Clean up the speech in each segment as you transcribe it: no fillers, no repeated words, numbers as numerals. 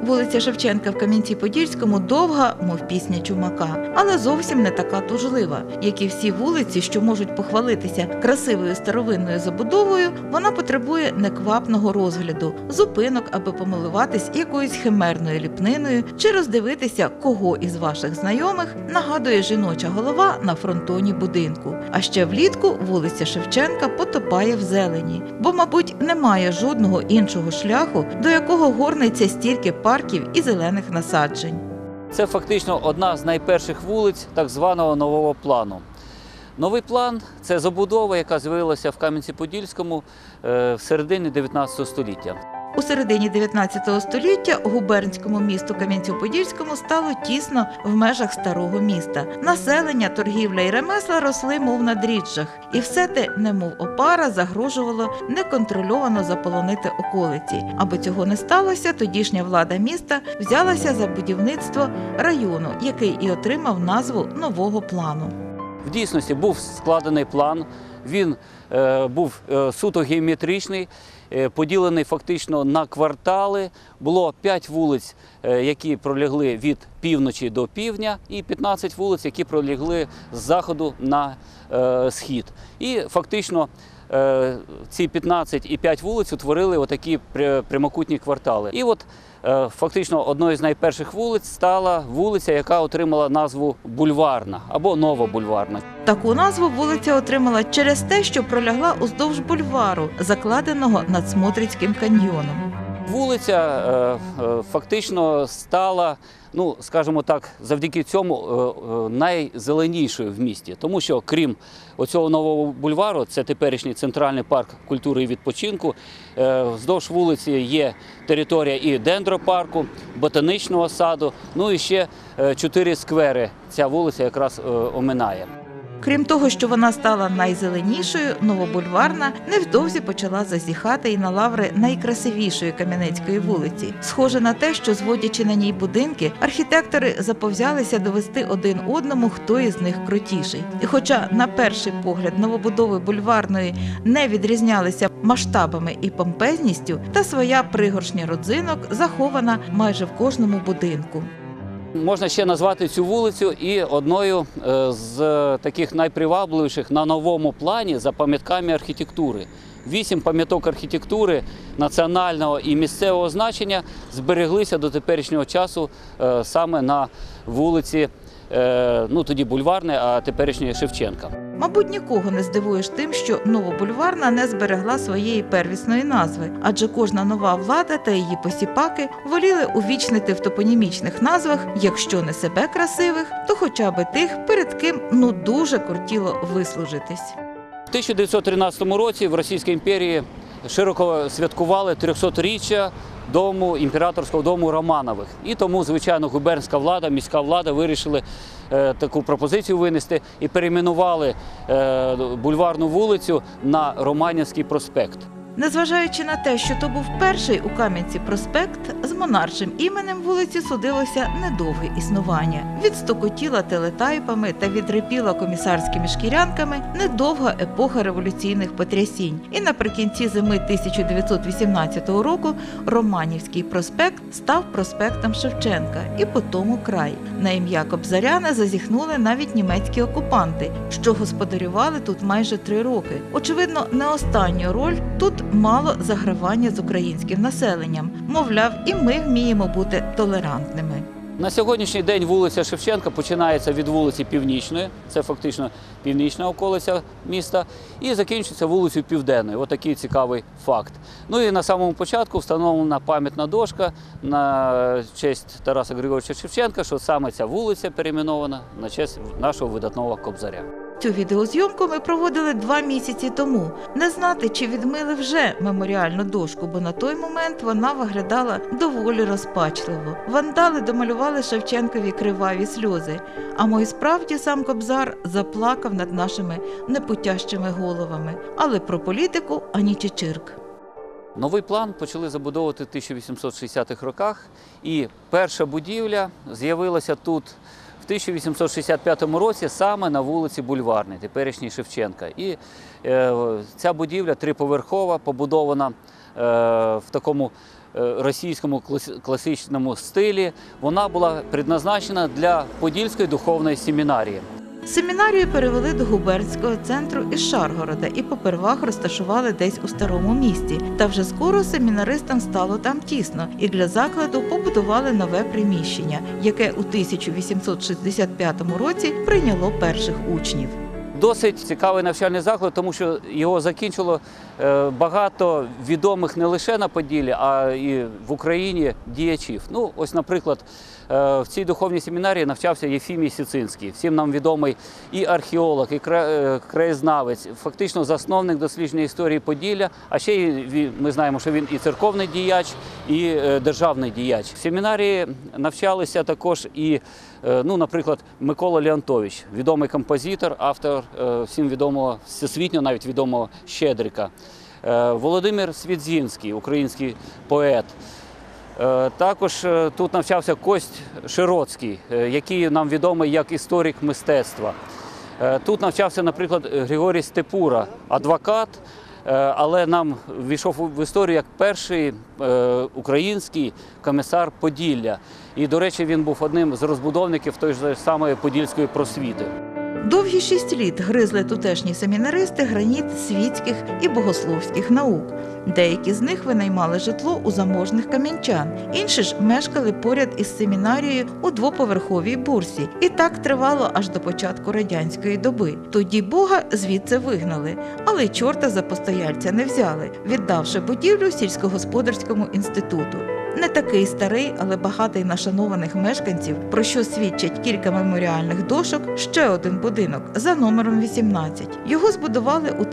Вулиця Шевченка в Кам'янці-Подільському довга, мов пісня чумака, але зовсім не така тужлива. Як і всі вулиці, що можуть похвалитися красивою старовинною забудовою, вона потребує неквапного розгляду, зупинок, аби помилуватись якоюсь химерною ліпниною чи роздивитися, кого із ваших знайомих нагадує жіноча голова на фронтоні будинку. А ще влітку вулиця Шевченка потопає в зелені, бо, мабуть, немає жодного іншого шляху, до якого горниться стільки парків і зелених насаджень. Це фактично одна з найперших вулиць так званого нового плану. Новий план – це забудова, яка з'явилася в Кам'янці-Подільському в середині 19 століття. У середині 19 століття губернському місту Кам'янцю-Подільському стало тісно в межах старого міста. Населення, торгівля і ремесла росли, мов на дріжджах. І все те, немов опара, загрожувало неконтрольовано заполонити околиці. Аби цього не сталося, тодішня влада міста взялася за будівництво району, який і отримав назву нового плану. В дійсності був складений план, він був суто геометричний, поділений фактично на квартали. Було 5 вулиць, які пролягли від півночі до півдня, і 15 вулиць, які пролягли з заходу на схід. І фактично ці 15 і 5 вулиць утворили отакі прямокутні квартали. І от фактично одною з найперших вулиць стала вулиця, яка отримала назву Бульварна або Новобульварна. Таку назву вулиця отримала через те, що пролягла уздовж бульвару, закладеного над Смотрицьким каньйоном. Вулиця фактично стала, скажімо так, завдяки цьому найзеленішою в місті. Тому що, крім оцього нового бульвару, це теперішній центральний парк культури і відпочинку, вздовж вулиці є територія і дендропарку, ботанічного саду, і ще 4 сквери ця вулиця якраз оминає. Крім того, що вона стала найзеленішою, Новобульварна невдовзі почала зазіхати і на лаври найкрасивішої Кам'янецької вулиці. Схоже на те, що, зводячи на ній будинки, архітектори заповзялися довести один одному, хто із них крутіший. І хоча, на перший погляд, новобудови Бульварної не відрізнялися масштабами і помпезністю, та своя пригоршня родзинок захована майже в кожному будинку. Можна ще назвати цю вулицю і одною з таких найпривабливіших на новому плані за пам'ятками архітектури. 8 пам'яток архітектури національного і місцевого значення збереглися до теперішнього часу саме на вулиці, тоді Бульварної, а теперішньої Шевченка. Мабуть, нікого не здивуєш тим, що Новобульварна не зберегла своєї первісної назви, адже кожна нова влада та її посіпаки воліли увічнити в топонімічних назвах, якщо не себе красивих, то хоча б тих, перед ким дуже кортіло вислужитись. В 1913 році в Російській імперії широко святкували 300-річчя імператорського дому Романових. І тому, звичайно, губернська влада, міська влада вирішили таку пропозицію винести і перейменували Бульварну вулицю на Романівський проспект. Незважаючи на те, що то був перший у Кам'янці проспект, з монаршим іменем вулиці судилося недовге існування. Відстокотіла телетайпами та відрипіла комісарськими шкірянками недовга епоха революційних потрясінь. І наприкінці зими 1918 року Романівський проспект став проспектом Шевченка і по тому край. На ім'я Кобзаря зазіхнули навіть німецькі окупанти, що господарювали тут майже 3 роки. Очевидно, не останню роль тут мало загравання з українським населенням. Мовляв, і ми вміємо бути толерантними. На сьогоднішній день вулиця Шевченка починається від вулиці Північної, це фактично північна околиця міста, і закінчується вулицею Південною. Ось такий цікавий факт. І на самому початку встановлена пам'ятна дошка на честь Тараса Григоровича Шевченка, що саме ця вулиця перейменована на честь нашого видатного Кобзаря. Цю відеозйомку ми проводили 2 місяці тому. Не знати, чи відмили вже меморіальну дошку, бо на той момент вона виглядала доволі розпачливо. Вандали домалювали Шевченкові криваві сльози, а мой справді сам Кобзар заплакав над нашими непутящими головами. Але про політику ані чичирк. Новий план почали забудовувати в 1860-х роках, і перша будівля з'явилася тут в 1865 році саме на вулиці Бульварній, теперішній Шевченка. І ця будівля триповерхова, побудована в такому російському класичному стилі, вона була предназначена для Подільської духовної семінарії. Семінарію перевели до губернського центру із Шаргорода і попервах розташували десь у Старому Місті. Та вже скоро семінаристам стало там тісно, і для закладу побудували нове приміщення, яке у 1865 році прийняло перших учнів. Досить цікавий навчальний заклад, тому що його закінчило багато відомих не лише на Поділлі, а і в Україні діячів. Ну, ось, наприклад, в цій духовній семінарії навчався Єфімій Сицинський, всім нам відомий і археолог, і краєзнавець, фактично засновник дослідження історії Поділля, а ще й ми знаємо, що він і церковний діяч, і державний діяч. В семінарії навчалися також і, наприклад, Микола Леонтович, відомий композитор, автор всім відомого, всесвітньо навіть відомого Щедрика, Володимир Свідзінський, український поет. Також тут навчався Кость Широцький, який нам відомий як історик мистецтва. Тут навчався, наприклад, Григорій Степура, адвокат, але нам війшов в історію як перший український комісар Поділля. І, до речі, він був одним з розбудовників тої ж самої подільської просвіти. Довгі 6 літ гризли тутешні семінаристи граніт світських і богословських наук. Деякі з них винаймали житло у заможних кам'янчан, інші ж мешкали поряд із семінарією у двоповерховій бурсі. І так тривало аж до початку радянської доби. Тоді Бога звідси вигнали, але й чорта за постояльця не взяли, віддавши будівлю сільськогосподарському інституту. Не такий старий, але багатий на шанованих мешканців, про що свідчать кілька меморіальних дошок, ще один будинок за номером 18. Його збудували у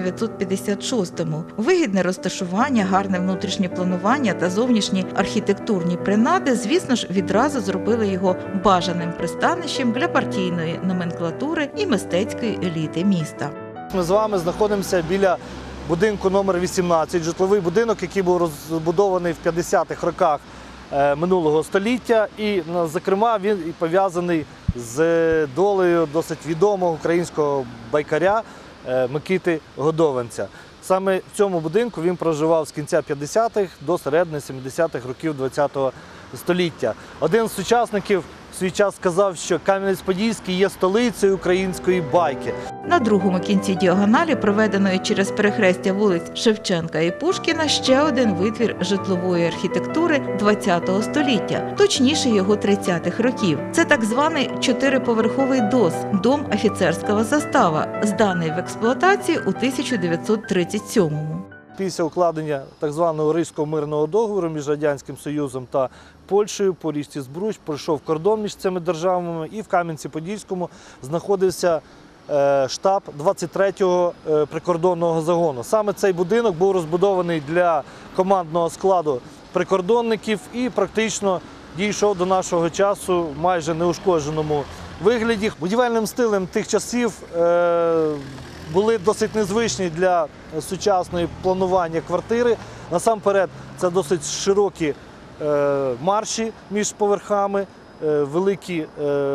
1956-му. Вигідне розташування, гарне внутрішнє планування та зовнішні архітектурні принади, звісно ж, відразу зробили його бажаним пристанищем для партійної номенклатури і мистецької еліти міста. Ми з вами знаходимося біля будинку номер 18, житловий будинок, який був розбудований в 50-х роках минулого століття. І, зокрема, він пов'язаний з долею досить відомого українського байкаря Микити Годованця. Саме в цьому будинку він проживав з кінця 50-х до середини 70-х років ХХ століття. Один з сучасників в свій час сказав, що Кам'янець-Подільський є столицею української байки. На другому кінці діагоналі, проведеної через перехрестя вулиць Шевченка і Пушкіна, ще один витвір житлової архітектури ХХ століття, точніше його 30-х років. Це так званий 4-поверховий ДОС – дом офіцерського состава, зданий в експлуатацію у 1937-му. Після укладення так званого Ризького мирного договору між Радянським Союзом та Польщею по річці Збруч пройшов кордон між цими державами, і в Кам'янці-Подільському знаходився штаб 23-го прикордонного загону. Саме цей будинок був розбудований для командного складу прикордонників і практично дійшов до нашого часу в майже неушкодженому вигляді. Будівельним стилем тих часів були досить незвичні для сучасної планування квартири. Насамперед, це досить широкі марші між поверхами, великі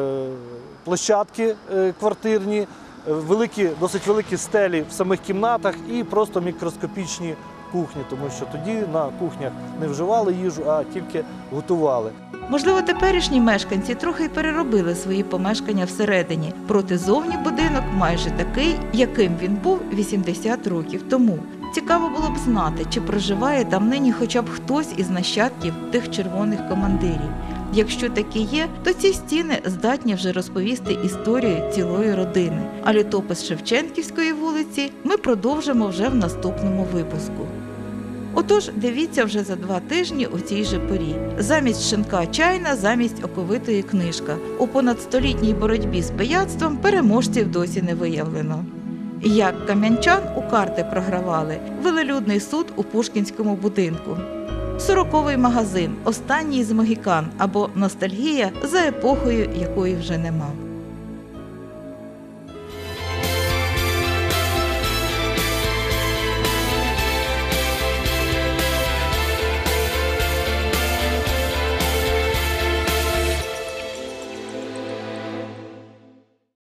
площадки квартирні, досить великі стелі в самих кімнатах і просто мікроскопічні кухні, тому що тоді на кухнях не вживали їжу, а тільки готували. Можливо, теперішні мешканці трохи й переробили свої помешкання всередині, проте зовні будинок майже такий, яким він був 80 років тому. Цікаво було б знати, чи проживає там нині хоча б хтось із нащадків тих червоних командирів. Якщо такі є, то ці стіни здатні вже розповісти історію цілої родини. А літопис Шевченківської вулиці ми продовжимо вже в наступному випуску. Отож, дивіться вже за 2 тижні у цій же порі. Замість шинка чайна, замість оковитої книжка. У понадстолітній боротьбі з пияцтвом переможців досі не виявлено. Як кам'янчан у карти програвали, велелюдний суд у Пушкінському будинку. 40-й магазин, останній з могікан або ностальгія за епохою, якої вже нема.